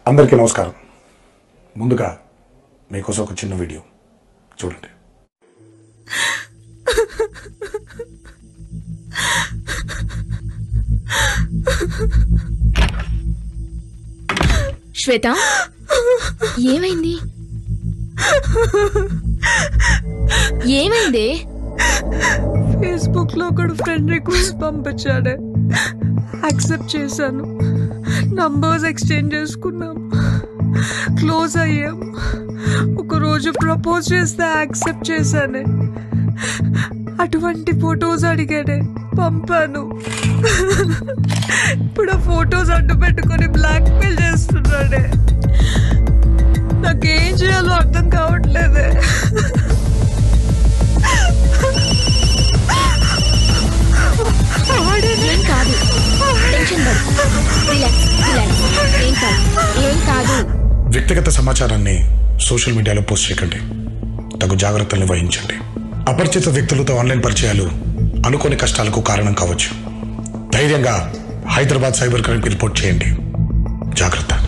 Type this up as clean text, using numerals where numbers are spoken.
అందరికీ నమస్కారం. ముందుగా మీకోసం ఒక చిన్న వీడియో చూడండి. శ్వేత, ఏమైంది? ఏమైంది? ఫేస్బుక్ లో ఒకడు ఫ్రెండ్ రిక్వెస్ట్ పంపించాడే, యాక్సెప్ట్ చేశాను. నంబర్స్ ఎక్స్చేంజ్ చేసుకున్నాం, క్లోజ్ అయ్యాం. ఒకరోజు ప్రపోజ్ చేస్తే యాక్సెప్ట్ చేశానే. అటువంటి ఫొటోస్ అడిగాడే, పంపాను. ఇప్పుడు ఆ ఫొటోస్ అడ్డు పెట్టుకొని బ్లాక్ మెయిల్ చేస్తున్నాడే. నాకేం చేయాలో అర్థం కావట్లేదే. ఏం కాదు, టెన్షన్ పడు. Relax relax. ఏం కాదు. వ్యక్తిగత సమాచారాన్ని సోషల్ మీడియాలో పోస్ట్ చేయకండి. తగు జాగ్రత్తల్ని వహించండి. అపరిచిత వ్యక్తులతో ఆన్లైన్ పరిచయాలు అనుకోని కష్టాలకు కారణం కావచ్చు. ధైర్యంగా హైదరాబాద్ సైబర్ క్రైమ్కి రిపోర్ట్ చేయండి. జాగ్రత్త.